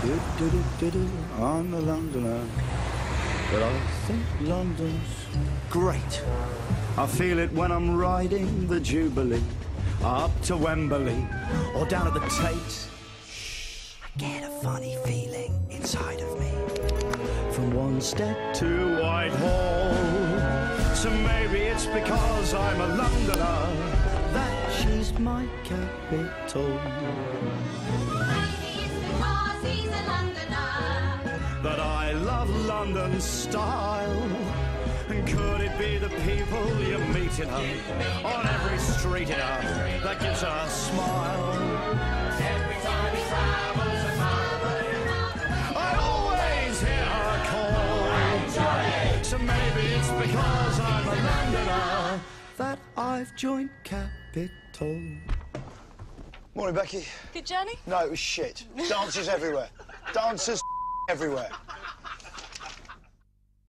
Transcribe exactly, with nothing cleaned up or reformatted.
Do-do-do-do-do, I'm a Londoner, but I think London's great. I feel it when I'm riding the Jubilee up to Wembley or down at the Tate. I get a funny feeling inside of me from Wanstead to Whitehall. So maybe it's because I'm a Londoner that she's my capital. That I love London style. And could it be the people you meet in her on every street in her that gives her a smile? Every time he travels a mile, I always hear her call. So maybe it's because I'm a Londoner that I've joined Capital. Morning, Becky. Good journey? No, it was shit. Dancers everywhere. Dancers everywhere.